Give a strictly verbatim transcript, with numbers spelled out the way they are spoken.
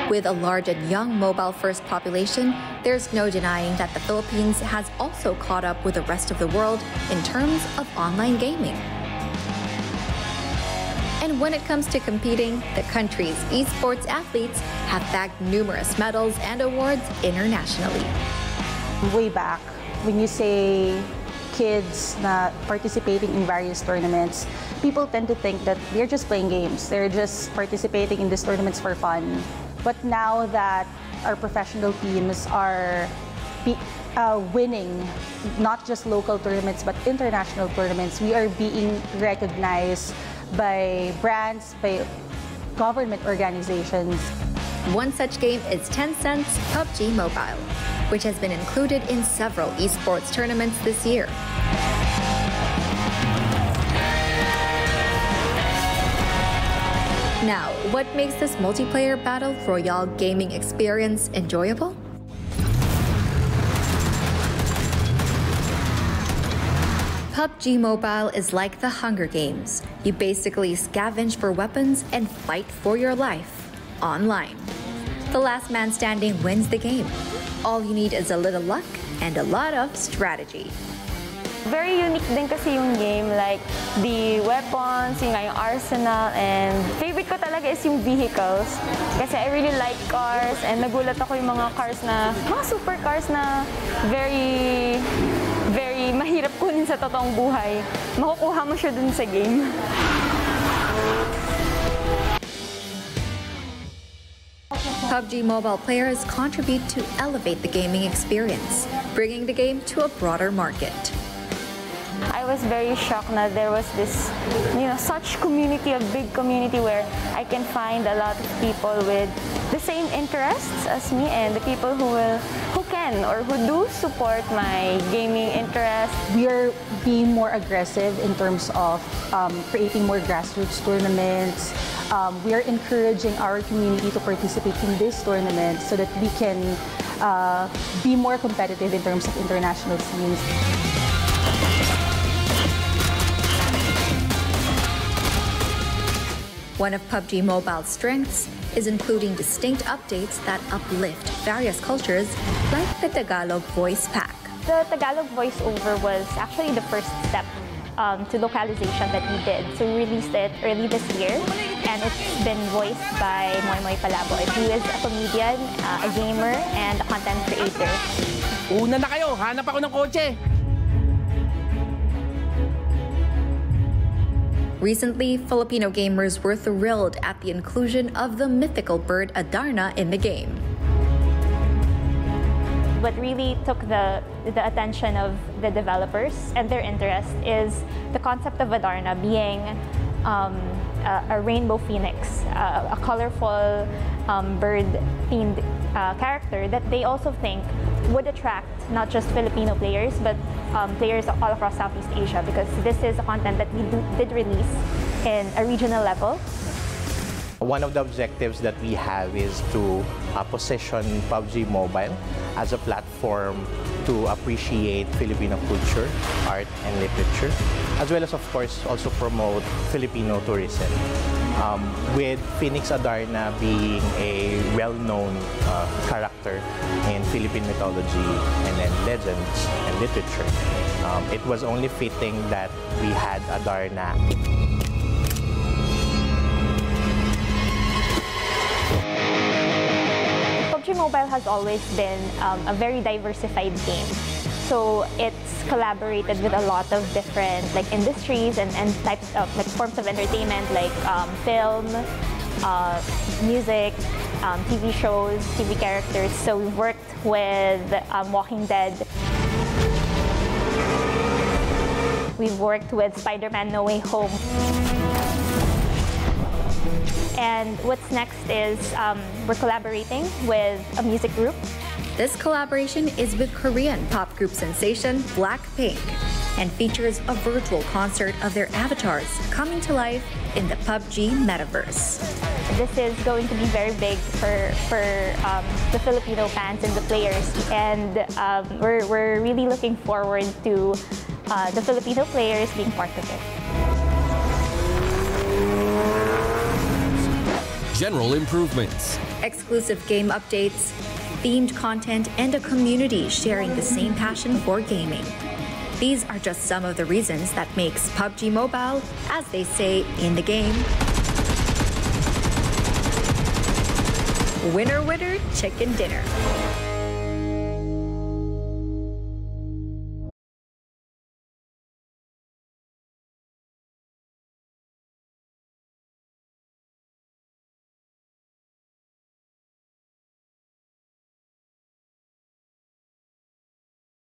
With a large and young mobile-first population, there's no denying that the Philippines has also caught up with the rest of the world in terms of online gaming. And when it comes to competing, the country's esports athletes have bagged numerous medals and awards internationally. Way back, when you say kids na participating in various tournaments, people tend to think that they're just playing games. They're just participating in these tournaments for fun. But now that our professional teams are uh, winning not just local tournaments but international tournaments, we are being recognized by brands, by government organizations. One such game is Tencent's P U B G Mobile, which has been included in several esports tournaments this year. Now, what makes this multiplayer battle royale gaming experience enjoyable? P U B G Mobile is like the Hunger Games. You basically scavenge for weapons and fight for your life online. The last man standing wins the game. All you need is a little luck and a lot of strategy. Very unique din kasi yung game, like the weapons, yung, yung arsenal, and favorite ko talaga is yung vehicles. Kasi I really like cars, and nagulat ako yung mga cars na, mga supercars na very, very mahirap kunin sa totoong buhay. Makukuha mo siya dun sa game. P U B G Mobile players contribute to elevate the gaming experience, bringing the game to a broader market. I was very shocked that there was this, you know, such community, a big community where I can find a lot of people with the same interests as me, and the people who will, who can or who do support my gaming interests. We are being more aggressive in terms of um, creating more grassroots tournaments. Um, we are encouraging our community to participate in these tournaments so that we can uh, be more competitive in terms of international scenes. One of P U B G Mobile's strengths is including distinct updates that uplift various cultures, like the Tagalog voice pack. The Tagalog voiceover was actually the first step um, to localization that we did. So we released it early this year, and it's been voiced by Moy Moy Palabo. He is a comedian, uh, a gamer, and a content creator. Una na kayo! Hanap ako ng kotse! Recently, Filipino gamers were thrilled at the inclusion of the mythical bird Adarna in the game. What really took the, the attention of the developers and their interest is the concept of Adarna being um, a, a rainbow phoenix, uh, a colorful um, bird-themed uh, character that they also think would attract not just Filipino players, but um, players all across Southeast Asia, because this is a content that we do, did release in a regional level. One of the objectives that we have is to uh, position P U B G Mobile as a platform to appreciate Filipino culture, art, and literature, as well as, of course, also promote Filipino tourism. Um, with Phoenix Adarna being a well-known uh, character in Philippine mythology and then legends and literature, um, it was only fitting that we had Adarna. P U B G Mobile has always been um, a very diversified game. So it's collaborated with a lot of different like industries and, and types of like forms of entertainment, like um, film, uh, music, um, T V shows, T V characters. So we've worked with um, Walking Dead. We've worked with Spider-Man No Way Home. And what's next is um, we're collaborating with a music group. This collaboration is with Korean pop group sensation Blackpink and features a virtual concert of their avatars coming to life in the P U B G metaverse. This is going to be very big for, for um, the Filipino fans and the players, and um, we're, we're really looking forward to uh, the Filipino players being part of it. general improvements. Exclusive game updates, themed content, and a community sharing the same passion for gaming. These are just some of the reasons that makes P U B G Mobile, as they say in the game, winner, winner, chicken dinner.